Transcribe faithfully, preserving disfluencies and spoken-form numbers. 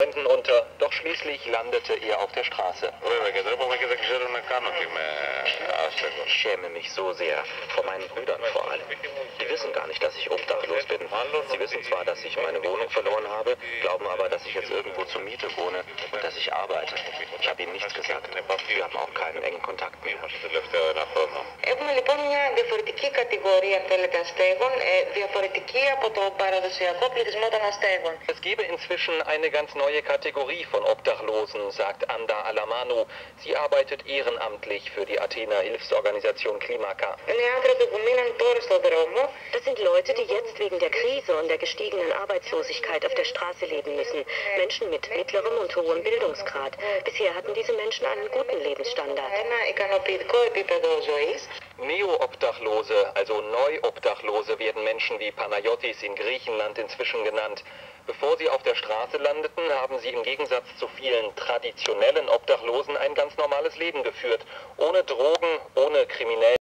unter, doch schließlich landete er auf der Straße. Ich schäme mich so sehr, vor meinen Brüdern vor allem. Die wissen gar nicht, dass ich obdachlos bin. Sie wissen zwar, dass ich meine Wohnung verloren habe, glauben aber, dass ich jetzt irgendwo zur Miete wohne und dass ich arbeite. Ich habe ihnen nichts gesagt. Wir haben auch keinen engen Kontakt mehr. Έχουμε λοιπόν μια διαφορετική κατηγορία, αν θέλετε, αστέγων, ε, διαφορετική από το παραδοσιακό πληθυσμό των αστέγων. Es gebe inzwischen eine ganz neue Kategorie von Obdachlosen, sagt Anda Alamanu. Sie arbeitet ehrenamtlich für die Athener Hilfsorganisation Klimaka. Είναι άνθρωποι που μείναν τώρα στον δρόμο. Das sind Leute, die jetzt wegen der Krise und der gestiegenen Arbeitslosigkeit auf der Straße leben müssen. Menschen mit mittlerem und hohem Bildungsgrad. Bisher hatten diese Menschen einen guten Lebensstandard. Ένα ικανοποιητικό επίπεδο ζωής. Neo-Obdachlose, also Neu-Obdachlose, werden Menschen wie Panayotis in Griechenland inzwischen genannt. Bevor sie auf der Straße landeten, haben sie im Gegensatz zu vielen traditionellen Obdachlosen ein ganz normales Leben geführt. Ohne Drogen, ohne kriminellen